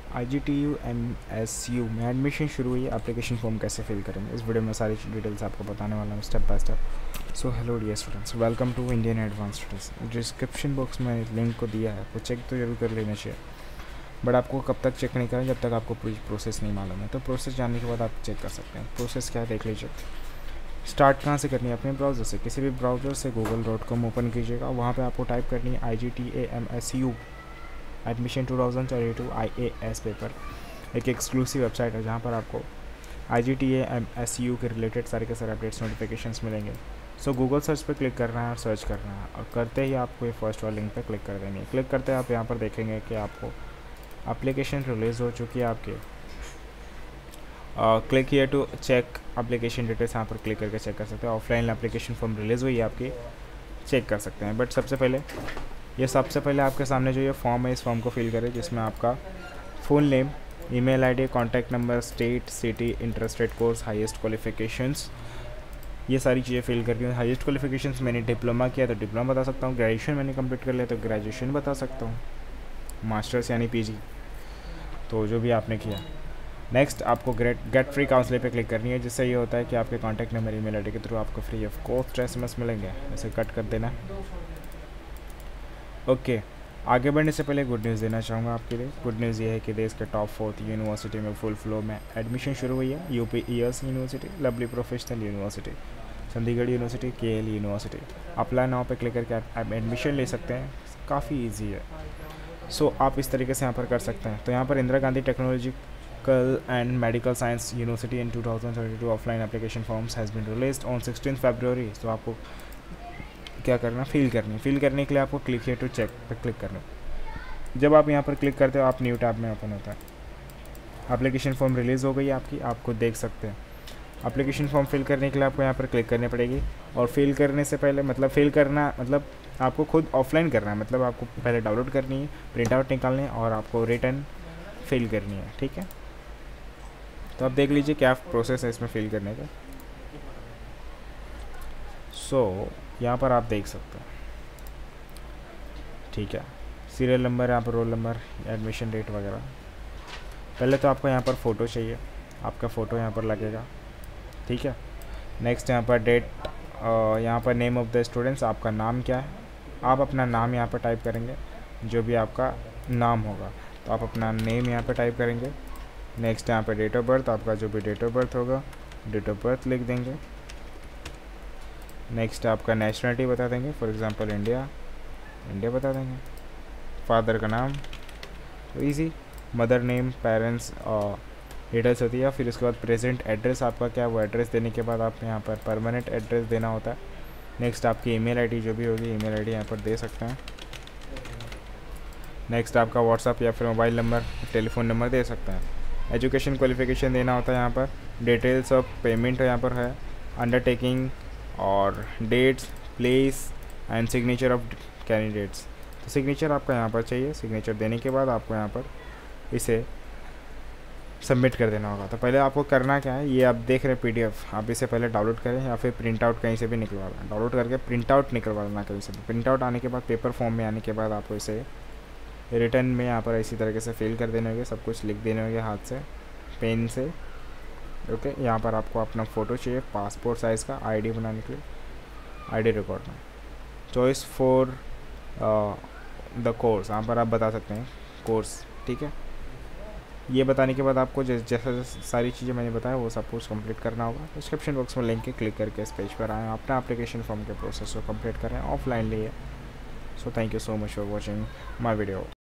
IGTU-MSU में admission शुरू हुई है, एप्लीकेशन फॉर्म कैसे फिल करेंगे इस वीडियो में सारी डिटेल्स आपको बताने वाला हूँ step by step. So hello dear students, welcome to Indian advance studies. Description box में लिंक को दिया है, वो चेक तो जरूर कर लेना चाहिए, बट आपको कब तक चेक नहीं करें जब तक आपको पूरी प्रोसेस नहीं मालूम है। तो प्रोसेस जानने के बाद आप चेक कर सकते हैं। प्रोसेस क्या है देख लीजिए। स्टार्ट कहाँ से करनी है? अपने ब्राउज़र से, किसी भी ब्राउज़र से google.com ओपन कीजिएगा, वहाँ पे आपको टाइप करनी है IGTAMSU एडमिशन 2022 IAS पेपर। एक एक्सक्लूसिव वेबसाइट है जहाँ पर आपको IGTAMSU के रिलेटेड सारे के सारे अपडेट्स नोटिफिकेशंस मिलेंगे। सो गूगल सर्च पे क्लिक करना है और सर्च करना है, और करते ही आपको ये फर्स्ट वाले लिंक पे क्लिक कर देनी है। क्लिक करते ही आप यहाँ पर देखेंगे कि आपको एप्लीकेशन रिलीज़ हो चुकी है आपके। Click here to check application details, यहाँ पर क्लिक करके चेक कर सकते हैं। ऑफलाइन एप्लीकेशन फॉर्म रिलीज़ हुई है आपकी, चेक कर सकते हैं। बट सबसे पहले आपके सामने जो ये फॉर्म है, इस फॉर्म को फिल करें, जिसमें आपका full name, email ID, contact number, state, city, interested course, highest qualifications, ये सारी चीज़ें फिल करके। हाईएस्ट क्वालिफिकेशंस मैंने डिप्लोमा किया तो डिप्लोमा बता सकता हूँ, ग्रेजुएशन मैंने कंप्लीट कर लिया तो ग्रेजुएशन बता सकता हूँ, मास्टर्स यानी पीजी, तो जो भी आपने किया। नेक्स्ट आपको गेट फ्री काउंसलिंग पे क्लिक करनी है, जिससे ये होता है कि आपके कॉन्टैक्ट नंबर, ईमेल आईडी के थ्रू आपको फ्री ऑफ कॉस्ट SMS मिलेंगे। ऐसे कट कर देना। ओके, आगे बढ़ने से पहले गुड न्यूज़ देना चाहूँगा आपके लिए। गुड न्यूज़ ये है कि देश के टॉप 4 यूनिवर्सिटी में फुल फ्लो में एडमिशन शुरू हुई है। UPES university, Lovely Professional University, Chandigarh university, KL university. Apply now पे क्लिक करके आप एडमिशन ले सकते हैं, काफ़ी ईजी है। सो आप इस तरीके से यहाँ पर कर सकते हैं। तो यहाँ पर Indira Gandhi technological and medical science university in 2022 offline application forms has been released on 16 फरवरी। तो आपको क्या करना, फिल करने के लिए आपको क्लिक हियर टू चेक पर क्लिक करना। जब आप यहाँ पर क्लिक करते हो, आप न्यू टैब में ओपन होता है। एप्लीकेशन फॉर्म रिलीज़ हो गई है आपकी, आपको देख सकते हैं। एप्लीकेशन फॉर्म फिल करने के लिए आपको यहाँ पर क्लिक करनी पड़ेगी, और फिल करने से पहले मतलब आपको खुद ऑफलाइन करना है, मतलब आपको पहले डाउनलोड करनी है, प्रिंट आउट निकालनी है, और आपको रिटर्न फिल करनी है। ठीक है, तो आप देख लीजिए क्या प्रोसेस है इसमें फिल करने का। सो यहाँ पर आप देख सकते हैं। ठीक है, सीरियल नंबर, यहाँ पर रोल नंबर, एडमिशन डेट वगैरह। पहले तो आपको यहाँ पर फ़ोटो चाहिए, आपका फ़ोटो यहाँ पर लगेगा। ठीक है, नेक्स्ट यहाँ पर डेट, यहाँ पर नेम ऑफ़ द स्टूडेंट्स, आपका नाम क्या है, आप अपना नाम यहाँ पर टाइप करेंगे, जो भी आपका नाम होगा तो आप अपना नेम यहाँ पर टाइप करेंगे। नेक्स्ट यहाँ पर डेट ऑफ बर्थ, आपका जो भी डेट ऑफ बर्थ होगा, डेट ऑफ बर्थ लिख देंगे। नेक्स्ट आपका नेशनलिटी बता देंगे, फॉर एग्जांपल इंडिया बता देंगे। फादर का नाम, तो easy. Mother name, parents details होती है। फिर उसके बाद प्रेजेंट एड्रेस आपका क्या है, वो एड्रेस देने के बाद आप यहाँ पर परमानेंट एड्रेस देना होता है। नेक्स्ट आपकी ईमेल आईडी जो भी होगी, ईमेल आईडी यहाँ पर दे सकते हैं। नेक्स्ट आपका व्हाट्सअप या फिर मोबाइल नंबर, टेलीफोन नंबर दे सकते हैं। एजुकेशन क्वालिफिकेशन देना होता है यहाँ पर। डिटेल्स ऑफ पेमेंट यहाँ पर है, अंडरटेकिंग और dates, place and signature of candidates. तो सिग्नेचर आपका यहाँ पर चाहिए। सिग्नेचर देने के बाद आपको यहाँ पर इसे सबमिट कर देना होगा। तो पहले आपको करना क्या है, ये आप देख रहे हैं PDF, आप इसे पहले डाउनलोड करें या फिर प्रिंट आउट कहीं से भी निकलवा लें। डाउनलोड करके प्रिंट आउट निकलवा लेना कहीं से भी। प्रिंट आउट आने के बाद पेपर फॉर्म में आने के बाद आपको इसे रिटर्न में यहाँ पर इसी तरीके से फिल कर देने होंगे, सब कुछ लिख देने होंगे हाथ से, पेन से। ओके, यहाँ पर आपको अपना फ़ोटो चाहिए, पासपोर्ट साइज़ का, ID बनाने के लिए ID रिकॉर्ड में। चॉइस फॉर द कोर्स, यहाँ पर आप बता सकते हैं कोर्स। ठीक है, ये बताने के बाद आपको जैसा सारी चीज़ें मैंने बताया वो सब कुछ कंप्लीट करना होगा। डिस्क्रिप्शन बॉक्स में लिंक है, क्लिक करके इस पेज पर आएँ, अपना एप्लीकेशन फॉर्म के प्रोसेस को कंप्लीट करें, ऑफलाइन लिए। So thank you so much for watching my video.